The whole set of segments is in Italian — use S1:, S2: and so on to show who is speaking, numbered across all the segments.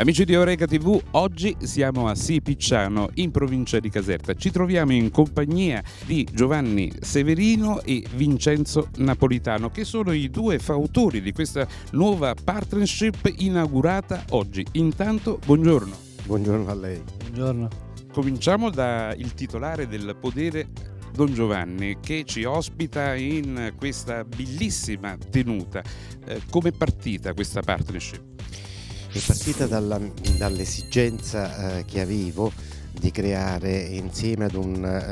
S1: Amici di Eureka TV, oggi siamo a Sipicciano, in provincia di Caserta. Ci troviamo in compagnia di Giovanni Severino e Vincenzo Napolitano, che sono i due fautori di questa nuova partnership inaugurata oggi. Intanto, buongiorno.
S2: Buongiorno a lei.
S3: Buongiorno.
S1: Cominciamo dal titolare del podere, Don Giovanni, che ci ospita in questa bellissima tenuta. Come è partita questa partnership?
S2: È partita dall'esigenza che avevo di creare insieme ad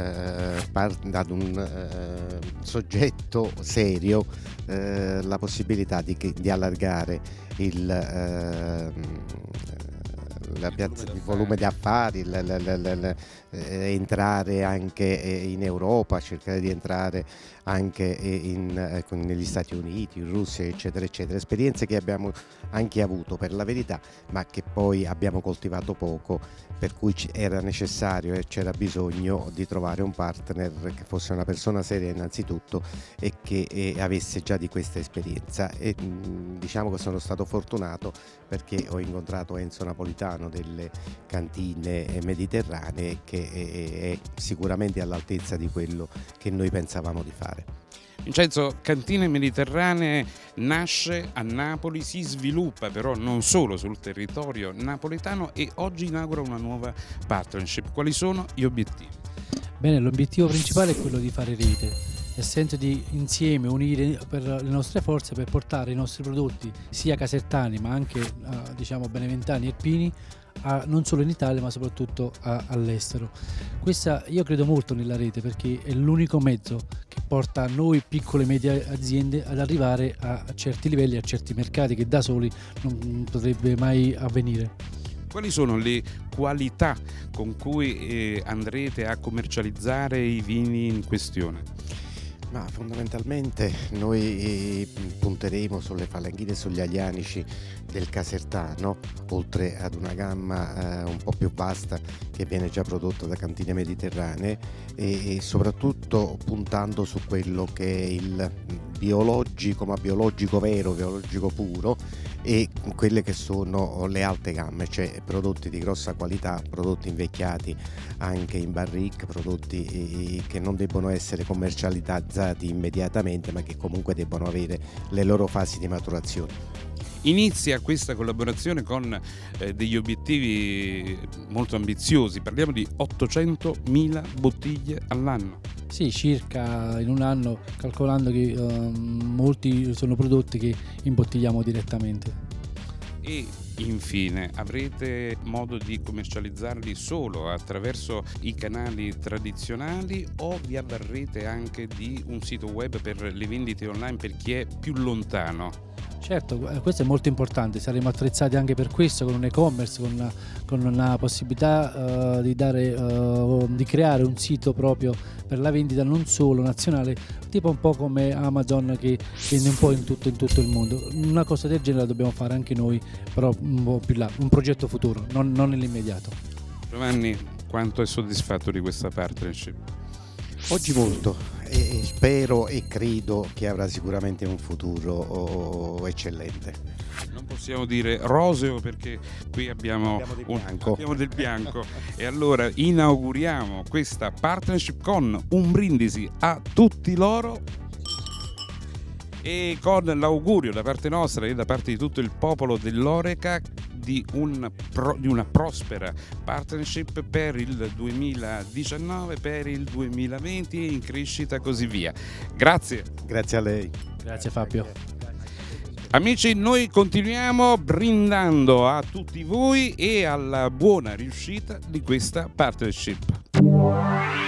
S2: un soggetto serio la possibilità di allargare la piazza di volume di affari, entrare anche in Europa, cercare di entrare anche negli Stati Uniti, in Russia, eccetera, eccetera. Esperienze che abbiamo anche avuto, per la verità, ma che poi abbiamo coltivato poco, per cui era necessario e c'era bisogno di trovare un partner che fosse una persona seria innanzitutto e che avesse già di questa esperienza. E diciamo che sono stato fortunato perché ho incontrato Enzo Napolitano delle Cantine Mediterranee, che è sicuramente all'altezza di quello che noi pensavamo di fare.
S1: Vincenzo, Cantine Mediterranee nasce a Napoli, si sviluppa però non solo sul territorio napoletano e oggi inaugura una nuova partnership. Quali sono gli obiettivi?
S3: Bene, l'obiettivo principale è quello di fare rete, nel senso di insieme unire per le nostre forze per portare i nostri prodotti sia casertani ma anche diciamo beneventani e irpini non solo in Italia ma soprattutto all'estero. Io credo molto nella rete perché è l'unico mezzo che porta noi piccole e medie aziende ad arrivare a certi livelli, a certi mercati che da soli non potrebbe mai avvenire.
S1: Quali sono le qualità con cui andrete a commercializzare i vini in questione?
S2: Ma fondamentalmente noi punteremo sulle falanghine e sugli aglianici del casertano, oltre ad una gamma un po' più vasta che viene già prodotta da Cantine Mediterranee e soprattutto puntando su quello che è il biologico, ma biologico vero, biologico puro, e quelle che sono le alte gamme, cioè prodotti di grossa qualità, prodotti invecchiati anche in barrique, prodotti che non debbono essere commercializzati immediatamente ma che comunque debbono avere le loro fasi di maturazione.
S1: Inizia questa collaborazione con degli obiettivi molto ambiziosi, parliamo di 800.000 bottiglie all'anno.
S3: Sì, circa in un anno, calcolando che molti sono prodotti che imbottigliamo direttamente.
S1: E infine avrete modo di commercializzarli solo attraverso i canali tradizionali o vi avvarrete anche di un sito web per le vendite online per chi è più lontano?
S3: Certo, questo è molto importante, saremo attrezzati anche per questo con un e-commerce, con una possibilità di creare un sito proprio per la vendita non solo nazionale, tipo un po' come Amazon che vende un po' in tutto il mondo. Una cosa del genere la dobbiamo fare anche noi, però un po' più là, un progetto futuro, non nell'immediato.
S1: Giovanni, quanto è soddisfatto di questa partnership?
S2: Oggi molto e spero e credo che avrà sicuramente un futuro eccellente.
S1: Non possiamo dire roseo perché qui abbiamo del bianco e allora inauguriamo questa partnership con un brindisi a tutti loro e con l'augurio da parte nostra e da parte di tutto il popolo dell'Oreca di una prospera partnership per il 2019, per il 2020 e in crescita così via. Grazie.
S2: Grazie a lei.
S3: Grazie Fabio.
S1: Amici, noi continuiamo brindando a tutti voi e alla buona riuscita di questa partnership.